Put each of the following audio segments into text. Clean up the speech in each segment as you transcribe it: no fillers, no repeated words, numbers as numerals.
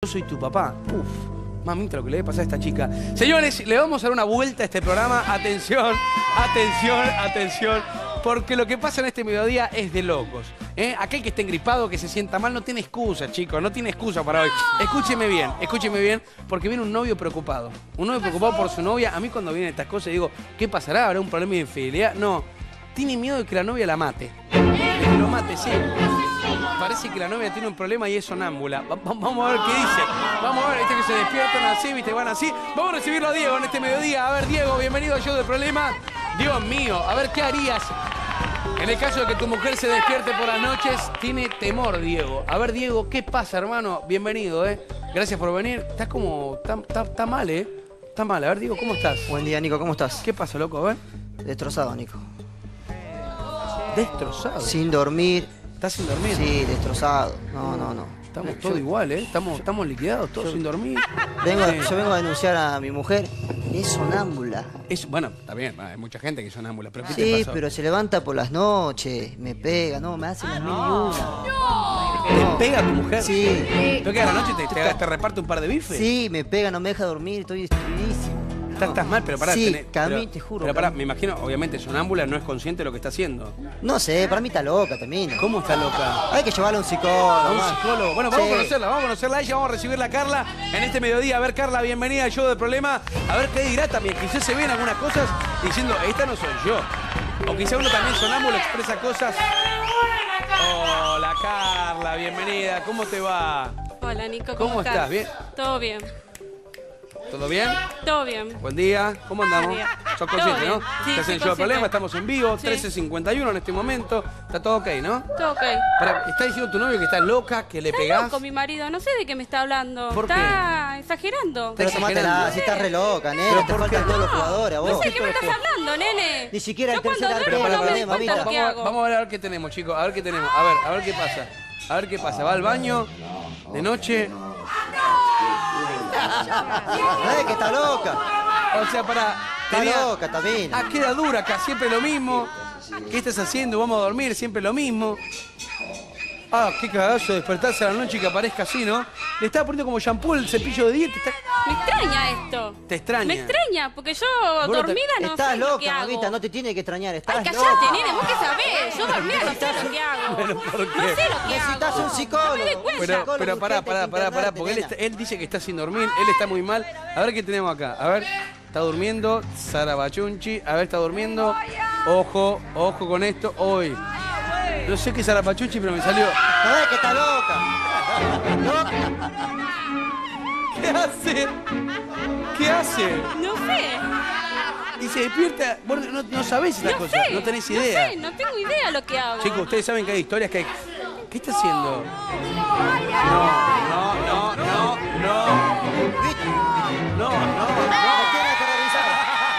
yo soy tu papá. Uf, mamita, lo que le debe pasar a esta chica. Señores, le vamos a dar una vuelta a este programa. Atención, atención, atención. Porque lo que pasa en este mediodía es de locos. Aquel que esté engripado, que se sienta mal, no tiene excusa, chicos. No tiene excusa para hoy. Escúcheme bien, porque viene un novio preocupado. Un novio preocupado por su novia. A mí cuando vienen estas cosas digo, ¿qué pasará? ¿Habrá un problema de infidelidad? No. Tiene miedo de que la novia la mate. De que lo mate, sí. Parece que la novia tiene un problema y es sonámbula. Vamos a ver qué dice. Vamos a ver, que se despiertan así, viste, van así. Vamos a recibirlo a Diego en este mediodía. A ver, Diego, bienvenido al show del problema. Dios mío, a ver, ¿qué harías en el caso de que tu mujer se despierte por las noches? Tiene temor, Diego. A ver, Diego, ¿qué pasa, hermano? Bienvenido, Gracias por venir. Estás como... Está mal, Está mal. A ver, Diego, ¿cómo estás? Buen día, Nico, ¿cómo estás? ¿Qué pasa, loco? A ver. Destrozado, Nico. ¿Destrozado? Sin dormir. ¿Estás sin dormir? Sí, destrozado. No. Estamos todos igual, Estamos liquidados, todos sin dormir. Yo vengo a denunciar a mi mujer. Es sonámbula. Bueno, está bien, hay mucha gente que es sonámbula, pero ¿qué te Sí, pasó? pero se levanta por las noches, me pega, me hace las mil y una. ¿Te pega tu mujer? Sí. ¿Tú que a la noche te reparte un par de bifes? Sí, me pega, no me deja dormir, estoy destruidísimo. Estás mal, pero pará. Sí, te juro. Pero pará, me imagino, obviamente, sonámbula no es consciente de lo que está haciendo. No sé, para mí está loca también. ¿Cómo está loca? Hay que llevarla a un psicólogo. ¿A un psicólogo? Bueno, vamos Sí. a conocerla a ella, vamos a recibirla a Carla en este mediodía. A ver, Carla, bienvenida al show del problema. A ver qué dirá también. Quizás se ven algunas cosas diciendo, esta no soy yo. O quizá uno también sonámbulo expresa cosas. Hola, Carla, bienvenida. ¿Cómo te va? Hola, Nico, ¿Cómo estás? ¿Bien? Todo bien. ¿Todo bien? Todo bien. Buen día. ¿Cómo andamos? Buen día. ¿Sos consciente, Todo no? bien. Sí, Estás soy en el show del consciente. problema, estamos en vivo, Sí. 13:51 en este momento. Está todo ok, ¿no? Todo ok. Pará, ¿está diciendo tu novio que estás loca, que le Está pegás? loco mi marido, no sé de qué me está hablando. ¿Por qué? Está exagerando. Pero exagerando. tomátela, si estás re loca, nene. ¿Pero Te por faltan qué? todos los jugadores, a vos. No sé de qué me estás hablando, nene. Ni siquiera Yo el tercer cuando arquero duermo no me tenés, doy cuenta mamita. lo que hago. Vamos a ver qué tenemos, chicos. A ver qué tenemos. A ver qué pasa. A ver qué pasa. Va al baño de noche. Que está loca. O sea, Está loca también. queda dura acá, siempre lo mismo. ¿Qué estás haciendo? Vamos a dormir, siempre lo mismo. Qué cagazo despertarse a la noche y que aparezca así, ¿no? Le estaba poniendo como shampoo el cepillo de dientes. Me extraña esto. ¿Te extraña? Me extraña, porque yo Bueno, dormida no Estás sé lo que loca, hago. mamita, no te tiene que extrañar. Estás Ay, loca. callate, nene, vos qué sabés. Yo dormida no sé lo que hago. Pero, ¿por qué? No sé lo que Necesitas hago. un psicólogo. No me doy cuenta. Pero pará, porque él dice que está sin dormir, él está muy mal. A ver qué tenemos acá. A ver, está durmiendo, Sara Bachunchi. A ver, está durmiendo. Ojo con esto. Hoy. No sé qué es Sara Bachunchi, pero me salió. ¿Sabés que está loca? ¿Qué hace? ¿Qué hace? No sé. Y se despierta. Vos no sabés estas No cosas, sé. no tenés idea. No sé, no tengo idea lo que hago. Chicos, ustedes saben que hay historias que hay. ¿Qué está haciendo? No. Tiene que revisar.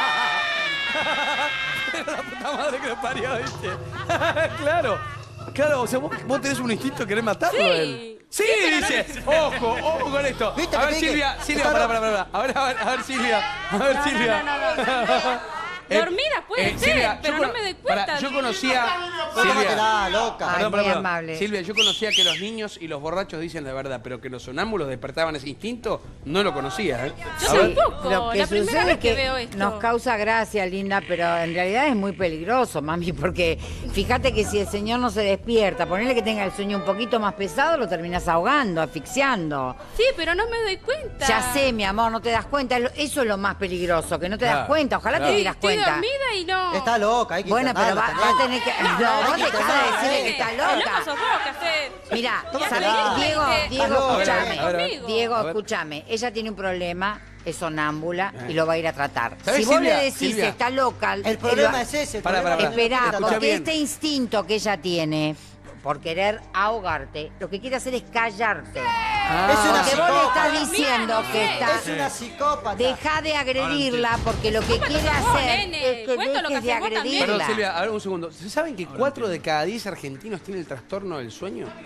La puta madre que lo parió, ¿viste? Claro, o sea, vos tenés un instinto de querer matarlo a él. Sí, dice. Ojo con esto. ¿Viste A que ver, te dije? Silvia, pará. A ver, Silvia. No. Dormida puede ser, Silvia, pero no me doy cuenta. Yo conocía. Tómatela, loca. Ay, muy amable. Silvia, yo conocía que los niños y los borrachos dicen la verdad, pero que los sonámbulos despertaban ese instinto, no lo conocía, Yo A ver. tampoco. Lo que La primera sucede vez es que que veo esto. nos causa gracia, linda, pero en realidad es muy peligroso, mami, porque fíjate que si el señor no se despierta, ponele que tenga el sueño un poquito más pesado, lo terminas ahogando, asfixiando. Sí, pero no me doy cuenta. Ya sé, mi amor, no te das cuenta. Eso es lo más peligroso, que no te das Claro, cuenta. Ojalá claro. te Sí, dieras estoy cuenta. dormida y no. Está loca, hay que Bueno, pero va internarla a tener que... No, vos hay que dejá de internarla, decirle que está El loco loca. sos vos que hacés. Mira, Tómatela. ¿sabés? Diego, loca. escúchame. A ver. Diego, A ver. escúchame. Ella tiene un problema, es sonámbula y lo va a ir a tratar. ¿Sabés, Si vos Silvia? le decís Silvia. que está loca... El problema es ese. Pará. Esperá, Escucha porque bien. este instinto que ella tiene por querer ahogarte, lo que quiere hacer es callarte. Es una Porque vos le estás psicópata. diciendo que está... Es una psicópata. Deja de agredirla porque lo que quiere hacer nene. es que Cuento lo que dejes de haces vos también. agredirla. Perdón, Silvia, a ver un segundo. ¿Se saben que 4 de cada 10 argentinos tienen el trastorno del sueño?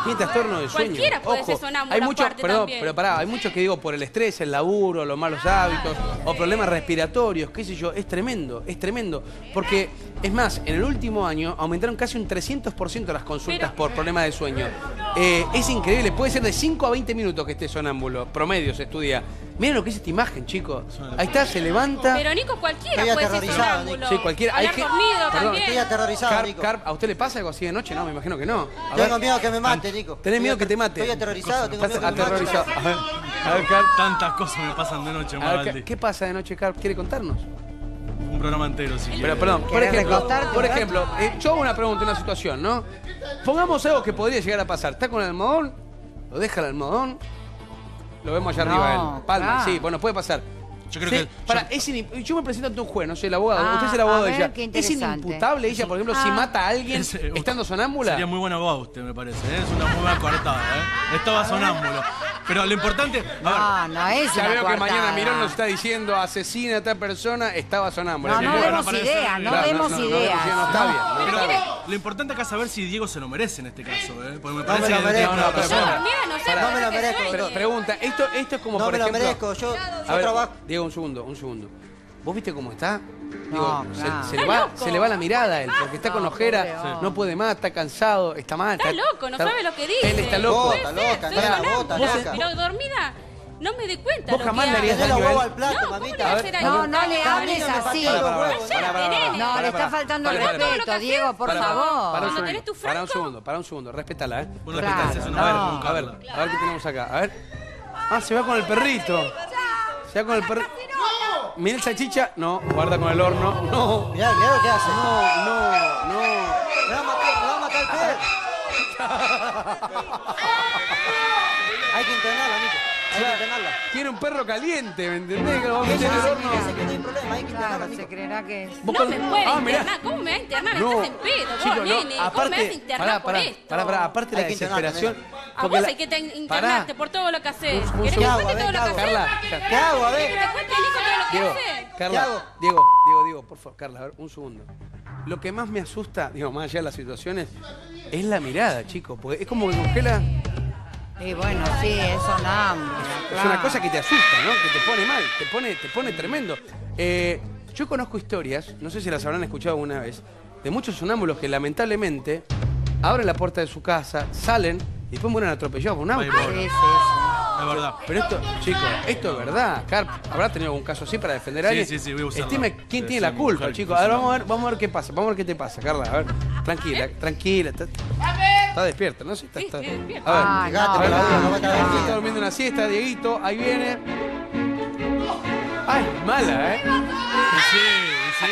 Tiene trastorno de sueño. Cualquiera puede ser Ojo, sonámbulo hay muchos, aparte perdón, también. pero pará, hay muchos que digo por el estrés, el laburo, los malos hábitos o problemas respiratorios, qué sé yo, es tremendo, porque es más, en el último año aumentaron casi un 300% las consultas por problemas de sueño. Es increíble, puede ser de 5 a 20 minutos que esté sonámbulo, promedio se estudia. Miren lo que es esta imagen, chicos. Ahí está, se levanta. Pero Nico, cualquiera Estoy puede ser aterrorizado, sonámbulo. Sí, cualquiera. Hablar dormido Perdón, también. Estoy aterrorizado, Nico. ¿A usted le pasa algo así de noche? No, me imagino que no. A ver. Tengo miedo que me mate, Nico. ¿Tenés miedo que te mate? Estoy aterrorizado, tengo miedo Estás que me mate. aterrorizado. A ver, Carl. Tantas cosas me pasan de noche, A ver, Magaldi. ¿qué pasa de noche, Carl? ¿Quiere contarnos? Un programa entero, sí. Pero, perdón, por ¿Querés ejemplo, recostarte? yo hago una pregunta, una situación, ¿no? Pongamos algo que podría llegar a pasar. ¿Está con el almohadón? ¿Lo deja el almohadón? Lo vemos allá arriba No, él. Palma, claro. sí, bueno, puede pasar. Yo creo Sí, que... pará, yo me presento ante un juez, no soy el abogado. Ah, Usted es el abogado a de ver, ella. qué ¿Es interesante. inimputable ella, por ejemplo, si mata a alguien Ese- estando sonámbula? Sería muy buen abogado usted, me parece. ¿Eh? Es una muy buena coartada, ¿eh? Estaba sonámbulo. Pero lo importante... A ver, No, no es Ya una veo que mañana coartada. Mirón nos está diciendo asesina a esta persona, estaba sonámbula. No, Sí, no bueno, demos parece- ideas, no Claro, demos no ideas. está bien, no pero está bien. lo importante acá es saber si Diego se lo merece en este caso, ¿eh? Porque me No parece me lo que... merezco. No, pero Yo pará. dormida no sé No me lo qué merezco, sueñe. doctor. Pregunta, esto es como No por me lo ejemplo... merezco, yo A ver, trabajo. Diego, un segundo. ¿Vos viste cómo está? Digo, No, claro. se le va la mirada a él, porque está con No, ojera, pobre hombre. no puede más, está cansado, está mal. Está loco, no sabe lo que dice. Él está loco. Puede Bota, ser, loca, soy nena, sonámbula, bota, loca. pero dormida no me doy cuenta Vos lo jamás que le harías hago. Dejé los daño a él. huevos al plato, No, ¿cómo le mamita. voy a A hacer ver, daño? No, no le Esta hables niña me así. pasó los huevos. No, le está faltando el Para, respeto, Diego, por favor. Cuando tenés tu franco. Para un segundo, respétala, Bueno, Claro, respetá, es una no. verga, A ver qué tenemos acá, a ver. Ah, se va con el perrito. Se va con el perrito. Mira el salchicha, no, guarda con el horno, no. Mirá lo que hace. No. Me va a matar el perro. Hay que internarla, Nico. Hay que internarla. Tiene un perro caliente, ¿me entendés? Que lo vamos a meter Ella en el dice horno. que no hay problema, hay que internarla, Claro, Nico. se creerá que es. Vos No con- me puede Ah, mirá. internar. ¿Cómo me va a internar? No. Estás en pedo, vos, Chicos, no, nene. ¿Cómo me vas a aparte, internar por esto? aparte la Hay que internarte, desesperación. A porque vos la- hay que Pará. internarte por todo lo que haces. Un ¿Querés segundo. que ¿Qué hago? te cuente A todo ver, lo que Carla, haces? ¿Qué hago? A ¿Querés que ver. te cuente, Nico, todo lo que Diego, haces? ¿Qué Carla, hago? Diego, por favor, Carla, a ver, un segundo. Lo que más me asusta, digo, más allá de las situaciones, es la mirada, chicos, porque es como que congela. Y bueno, sí, es sonámbulo. Es una cosa que te asusta, ¿no? Que te pone mal, te pone tremendo. Yo conozco historias, no sé si las habrán escuchado alguna vez, de muchos sonámbulos que lamentablemente abren la puerta de su casa, salen y después mueren atropellados por un auto. Ay, Sí, pobre. sí, Es verdad. Pero esto, chicos, esto es verdad. Carp, ¿habrá tenido algún caso así para defender a Sí, alguien? sí, voy a usarlo. Estime quién Sí, tiene la mi culpa, mujer, chicos. A ver, profesional. vamos a ver qué pasa. Vamos a ver qué te pasa, Carla. A ver, tranquila. Está despierta, ¿no? Sí, Sí, está. estoy despierta. A ver, Ah, Fíjate, no, por la duda, no va a estar Está dormida. durmiendo una siesta, Dieguito, ahí viene. Ay, mala, ¿eh? Sí.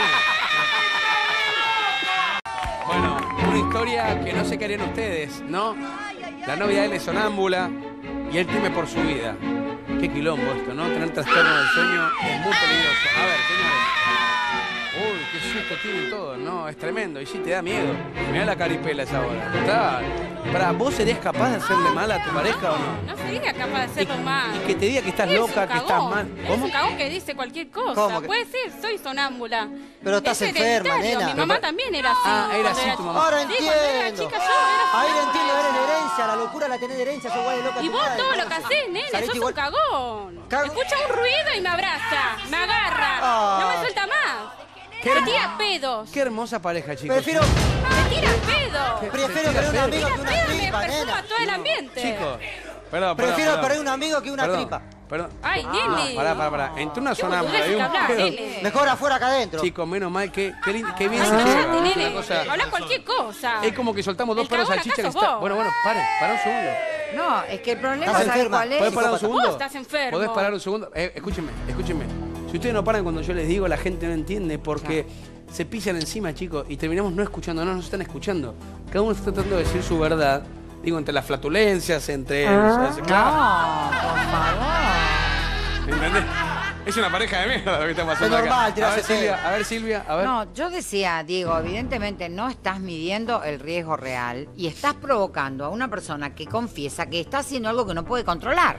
Bueno, una historia que no sé qué harían ustedes, ¿no? La novia de él es sonámbula y él teme por su vida. Qué quilombo esto, ¿no? Tener trastorno del sueño es muy peligroso. A ver, señores. Uy, qué susto tiene todo, ¿no? Es tremendo. Y sí te da miedo. Mirá la caripela esa hora. Claro. Para, ¿vos serías capaz de hacerle mal a tu pareja o no? No sería capaz de hacerlo mal. Y que te diga que estás Eres loca, un que estás cagón. mal. Eres ¿Cómo? un cagón que dice cualquier cosa. ¿Cómo que? Puede ser, soy sonámbula. Pero estás Es enferma, hereditario. nena. Mi mamá también era así. Ah, era cuando así tu mamá. Ahora Sí, cuando era entiendo. chica yo era Ahí lo sonámbula. entiendo, eres la herencia, la locura la tenés de herencia, sos igual de loca. Y tu vos madre, todo lo que entonces. hacés, nene, Saliste sos igual- un cagón. Cago- Escucha un ruido y me abraza, me agarra. Ah. No me suelta más. Qué Me hermo- tira pedos. Qué hermosa pareja, chicos. Prefiero Me tira pedos. tener un amigo Tira que una pedos, me tripa, perfuma nena. todo el ambiente. Chicos, perdón. Prefiero perder un amigo que una Perdón, tripa. Perdón. Ay, No, nene. pará. Entre una Qué sonámbula y boludez un que hablás, pedo. nene. Mejor afuera que adentro. Chicos, menos mal que qué bien Ay, se cállate, lleva. Es nene. una cosa- Habla cualquier cosa. Es como que soltamos dos El perros cagón acá salchicha que sos está. vos. Bueno, para un segundo. No, es que el problema, Estás ¿sabes enferma. cuál es? ¿Podés parar un segundo? Vos estás enfermo. ¿Podés parar un segundo? Escúchenme. Si ustedes no paran cuando yo les digo, la gente no entiende porque se pisan encima, chicos, y terminamos no escuchando, no nos están escuchando. Cada uno está tratando de decir su verdad. Digo, entre las flatulencias, entre... ¿sabes? Claro. No, por favor. ¿Entendés? Es una pareja de mierda lo que estamos haciendo Es normal, acá. tirarse A ver, Silvia, a ver. No, yo decía, Diego, evidentemente no estás midiendo el riesgo real y estás provocando a una persona que confiesa que está haciendo algo que no puede controlar.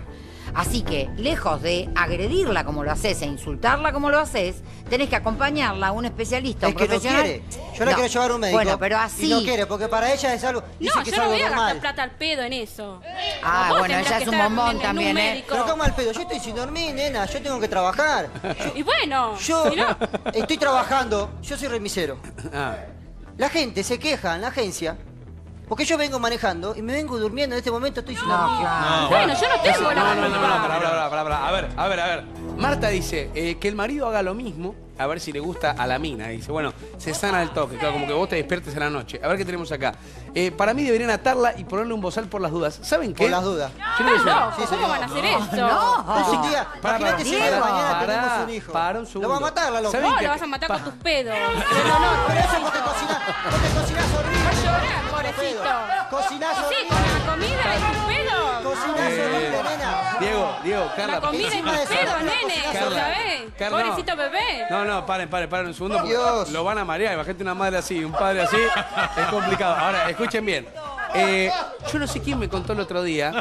Así que, lejos de agredirla como lo haces e insultarla como lo haces, tenés que acompañarla a un especialista, Es un que no profesional. quiere. Yo la quiero llevar a un médico. Bueno, pero así. Y no quiere, porque para ella es algo. Dice No, que yo es no algo voy a gastar normal. plata al pedo en eso. Ah, Vos bueno, tendrás ella que es un estar bombón en un también, ¿eh? médico. Pero ¿cómo al pedo? Yo estoy sin dormir, nena. Yo tengo que trabajar. Y bueno, Yo si no, estoy trabajando. Yo soy remisero. Ah. La gente se queja en la agencia porque yo vengo manejando y me vengo durmiendo. En este momento estoy sin No, dormir. claro. bueno, yo no tengo la No, culpa. pará. A ver. Marta dice que el marido haga lo mismo, a ver si le gusta a la mina. Dice, bueno, se sana el toque, claro, como que vos te despiertes en la noche. A ver qué tenemos acá. Para mí deberían atarla y ponerle un bozal por las dudas. ¿Saben qué? Por las dudas. Yo le voy a decir- Loco, Sí, ¿cómo señor. van a hacer eso? Entonces un día, Pará, imagínate si Diego, mañana tenemos un hijo. Para un segundo. Lo va a matar la loca. ¿Saben Vos qué? lo vas a matar con tus pedos. Pero eso porque cocinás horrible. Va a llorar, pobrecito. Cocinás Sí, horrible. con la comida y tus pedos. Cocinás horrible, nena. Diego, Carla. La comida y encima tus de eso, pedos, nene. Carla, ¿Sabés? Carla, Pobrecito bebé. No, paren un segundo porque Dios. lo van a marear. Imagínate una madre así, un padre así, es complicado. Ahora, escuchen bien. Yo no sé quién me contó el otro día.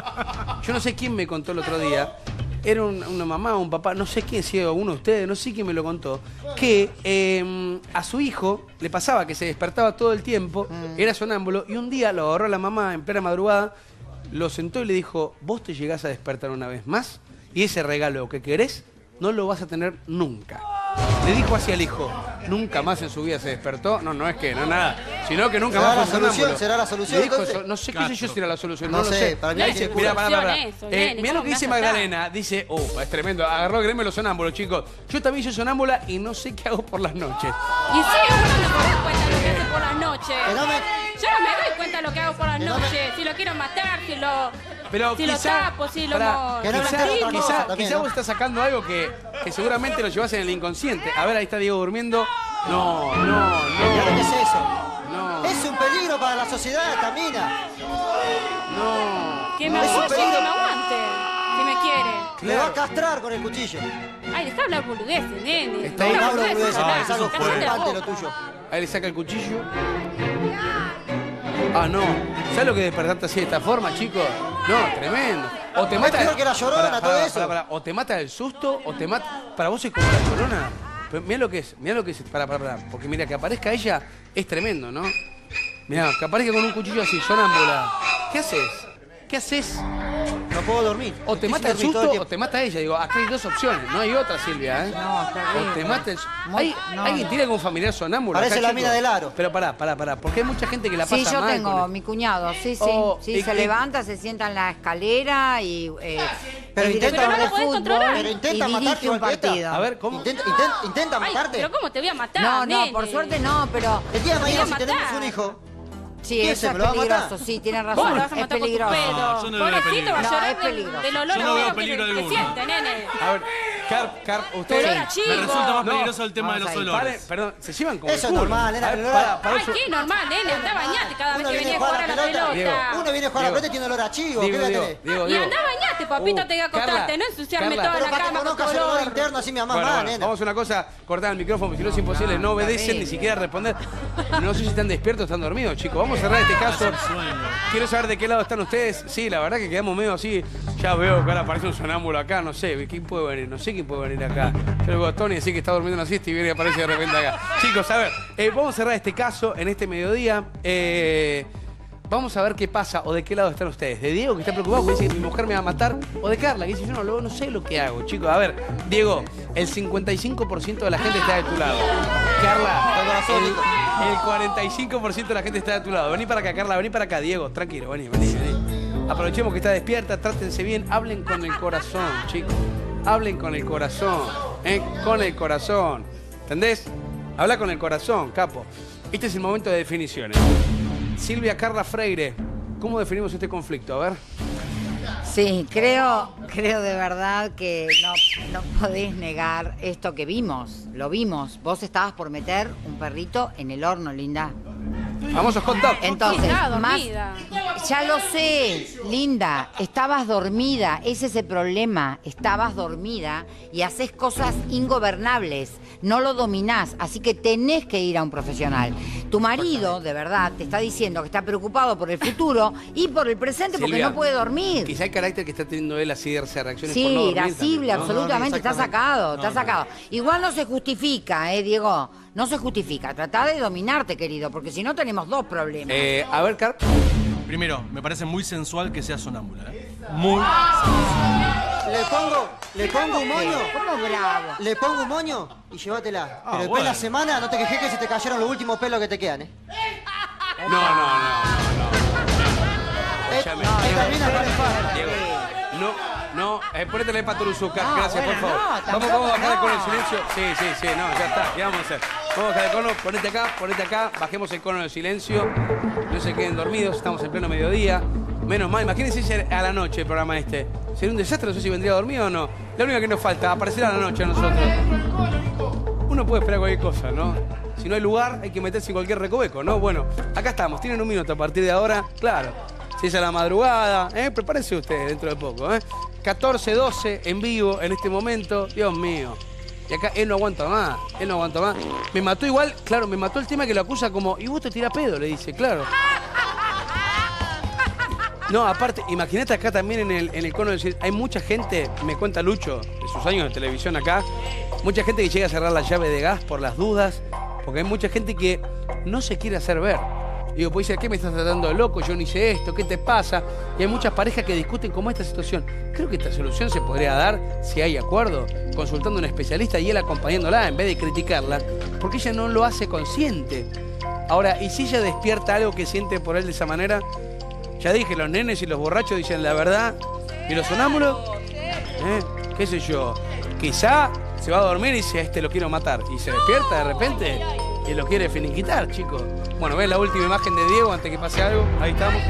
Era una mamá o un papá, no sé quién, si era uno de ustedes, no sé quién me lo contó, que a su hijo le pasaba que se despertaba todo el tiempo, era sonámbulo, y un día lo agarró la mamá en plena madrugada, lo sentó y le dijo, vos te llegás a despertar una vez más, y ese regalo que querés no lo vas a tener nunca. Le dijo así al hijo, nunca más en su vida se despertó, no es que, no nada, sino que nunca ¿Será más la fue solución? sonámbulo. ¿Será la solución, Le dijo entonces? eso, no sé qué sé yo si era la solución, No no lo sé, sé. para mí No hay es que Mirá, pará. solución eso, nene, Mirá lo ¿cómo que dice me vas a dar? Magdalena, dice, es tremendo, agarró el gremio de los sonámbulos, chicos. Yo también soy sonámbula y no sé qué hago por las noches. Y sí, uno no se da cuenta de lo que hace por las noches. Que no me- Yo no me doy cuenta de lo que hago por las noches. Si lo quiero matar, si lo tapo, si lo Que no me entere otra cosa también, quizá ¿no? vos estás sacando algo que seguramente lo llevas en el inconsciente. A ver, ahí está Diego durmiendo. No. Claro, ¿qué es eso? No. Es un peligro para la sociedad, Camina. Que me Es un apoye, que peligro. me aguante. Si me quiere. Me va a castrar con el cuchillo. Ay, dejá hablar boludeces, nene. Está ahí. No Habla hablo boludeces, boludeces, habla. es algo Cállate la preocupante lo boca. tuyo. Ahí le saca el cuchillo. Ah, no. ¿Sabes lo que despertaste así de esta forma, chicos? No, tremendo. O te mata. peor que la Llorona, todo eso. O te mata el susto, o te mata. Para vos es como la Llorona. Pero mirá lo que es. Pará. Porque mira, que aparezca ella es tremendo, ¿no? Mirá, que aparezca con un cuchillo así, sonámbula. ¿Qué haces? No puedo dormir. O te Estoy mata el sin dormir todo susto o tiempo. te mata ella. Digo, acá hay dos opciones, no hay otra, Silvia, ¿eh? No, está O te bien. mata el... Muy- no, ¿Alguien no. tiene algún familiar sonámbulo? Parece acá, la chicos? mina del aro. Pero pará, porque hay mucha gente que la pasa Sí, yo mal tengo con mi cuñado, sí, Oh, sí, y- se y- levanta, se sienta en la escalera y Pero es intenta- director Pero no de lo podés fútbol controlar. Pero intenta y matarte dirige un igual que esta. partido. A ver, ¿cómo? Intenta Ay, matarte. pero ¿cómo te voy a matar, No, nene? por suerte no, pero El día de mañana, si Te voy a tenemos matar. un hijo, sí, ¿Qué eso se es me lo va a matar? peligroso, sí, tienes Vos razón, lo vas a es matar con tus peligroso. pedos. yo no le veo Pobrecito va a peligro. No, llorar es peligroso. del olor Yo a no veo huevo peligro que alguno. siente, nene. A ver, Car, Tu usted... olor a chivo. Me resulta más No. peligroso el tema de los Vamos ahí. olores. Perdón, se llevan como Eso el es culo. normal, nena, A ver, el olor- para Ay, eso- qué normal, nene. Anda a bañate cada vez uno que viene venís a a jugar a la pelota. Diego. uno viene a jugar a la Diego. pelota y tiene olor a chivo. ¿Qué voy a tener? Y anda a bañate, papito, te voy a acostarte. Carla, No ensuciarme Carla. toda Pero la para que cama con tu conozcas el olor olor. interno, así me amás Bueno, más, bueno, nena. vamos a una cosa, cortar el micrófono, si no es imposible, no obedecen, ni siquiera responder. No sé si están despiertos o están dormidos, chicos. Vamos a cerrar este caso. Quiero saber de qué lado están ustedes. Sí, la verdad que quedamos medio así. Ya veo que ahora aparece un sonámbulo acá, no sé, ¿quién puede venir? No sé quién puede venir acá. Yo le digo a Tony, así que está durmiendo una siesta y viene y aparece de repente acá. Chicos, a ver, vamos a cerrar este caso en este mediodía. Vamos a ver qué pasa o de qué lado están ustedes. De Diego, que está preocupado porque dice que mi mujer me va a matar, o de Carla, que dice yo no sé lo que hago, chicos. A ver, Diego, el 55% de la gente está de tu lado. Carla, el 45% de la gente está de tu lado. Vení para acá, Carla, vení para acá, Diego, tranquilo, vení. Aprovechemos que está despierta, trátense bien, hablen con el corazón, chicos. Hablen con el corazón, con el corazón. ¿Entendés? Habla con el corazón, capo. Este es el momento de definiciones. Silvia Carla Freire, ¿cómo definimos este conflicto? A ver. Sí, creo de verdad que no podés negar esto que vimos, lo vimos. Vos estabas por meter un perrito en el horno, linda. Famosos hot dogs. Entonces, Estaba más, dormida. ya lo sé, linda, estabas dormida, ese es el problema, estabas dormida y haces cosas ingobernables, no lo dominás, así que tenés que ir a un profesional. Tu marido, de verdad, te está diciendo que está preocupado por el futuro y por el presente porque Silvia, no puede dormir. Quizá el carácter que está teniendo él así de reacciones por no Sí, dormir irascible, también, ¿no? absolutamente, está exactamente. sacado, está sacado. Igual no se justifica, Diego, no se justifica. Tratá de dominarte, querido, porque si no tenemos dos problemas. A ver, Car. Primero, me parece muy sensual que sea sonámbula. Muy. Le pongo un moño. ¿Cómo bravo? Le pongo un moño y llévatela. Pero después bueno. de la semana no te quejes que se te cayeron los últimos pelos que te quedan, No. Escúchame. Termina con el faro. Diego, no, ponete la paturuzuca, No, gracias, bueno, por favor. no, vamos tampoco a bajar no. con el silencio. Sí, no, ya está, ¿qué vamos a hacer? Vamos a bajar el cono, ponete acá, bajemos el cono del silencio. No se queden dormidos, estamos en pleno mediodía. Menos mal, imagínense si a la noche el programa este. Sería un desastre, no sé si vendría dormido o no. La única que nos falta, aparecer a la noche a nosotros. Uno puede esperar cualquier cosa, ¿no? Si no hay lugar, hay que meterse en cualquier recoveco, ¿no? Bueno, acá estamos, tienen un minuto a partir de ahora, claro. Si es a la madrugada, prepárense ustedes dentro de poco, 14:12 en vivo en este momento, Dios mío. Y acá él no aguanta más. Me mató igual, claro, me mató el tema que lo acusa como, y vos te tirás pedo, le dice, claro. No, aparte, imagínate acá también en el cono del hay mucha gente, me cuenta Lucho, de sus años de televisión acá, mucha gente que llega a cerrar la llave de gas por las dudas, porque hay mucha gente que no se quiere hacer ver. Digo, pues dice, ¿qué me estás tratando de loco? Yo no hice esto, ¿qué te pasa? Y hay muchas parejas que discuten como esta situación. Creo que esta solución se podría dar, si hay acuerdo, consultando a un especialista y él acompañándola en vez de criticarla, porque ella no lo hace consciente. Ahora, ¿y si ella despierta algo que siente por él de esa manera? Ya dije, los nenes y los borrachos dicen la verdad. ¿Y los sonámbulos? ¿Qué sé yo? Quizá se va a dormir y dice, a este lo quiero matar. Y se despierta de repente y lo quiere finiquitar, chicos. Bueno, ven la última imagen de Diego antes que pase algo. Ahí estamos.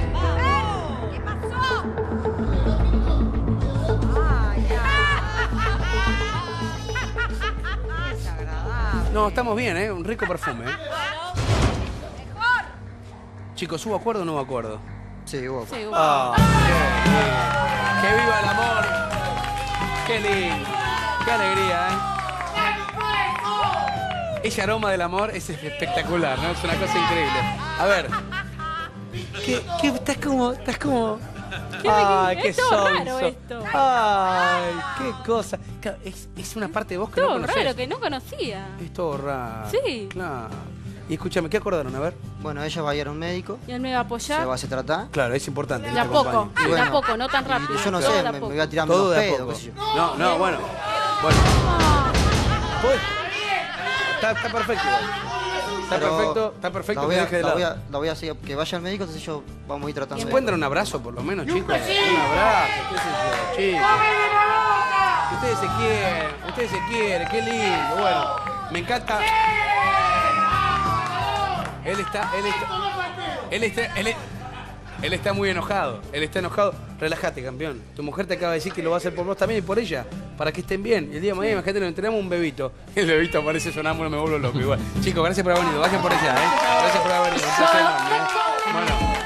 No, estamos bien, un rico perfume. Chicos, ¿hubo acuerdo o no hubo acuerdo? Sí, hubo. Sí, Ah, qué viva el amor. Qué lindo. Qué alegría, Ese aroma del amor es espectacular, ¿no? Es una cosa increíble. A ver. ¿Qué estás como. Ay, qué es todo raro sonso. esto. Ay, qué cosa. Claro, es una parte de vos que no Todo conocés. raro, que no conocía. Es todo raro. Sí. Claro. Y escúchame, ¿qué acordaron? A ver. Bueno, ella va a ir a un médico, Y él me va a se apoyar. va a hacer tratar. Claro, es importante. que De a te poco, acompañe. Y bueno, de a poco, no tan rápido. Yo no todo sé, de a me poco. voy a tirar Todo menos de a pedo, poco. qué sé yo. No, bueno. Pues, está perfecto. Pero Está perfecto la que voy a- deje de la lado. voy a- la voy a hacer que vaya al médico, entonces yo vamos a ir tratando. ¿Se de- pueden dar un abrazo por lo menos, chicos? Un abrazo, qué sé yo, chicos. Ustedes se quieren, qué lindo. Bueno, me encanta. Él está muy enojado. Él está enojado. Relájate, campeón. Tu mujer te acaba de decir que lo va a hacer por vos también y por ella. Para que estén bien. Y el día de mañana, imagínate, nos enteramos un bebito. El bebito aparece sonámbulo, me vuelvo loco igual. Chicos, gracias por haber venido. Vayan por allá, Gracias por haber venido. Un placer enorme, Bueno.